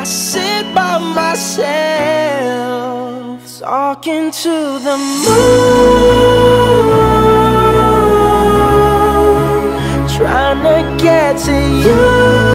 I sit by myself, talking to the moon, trying to get to you.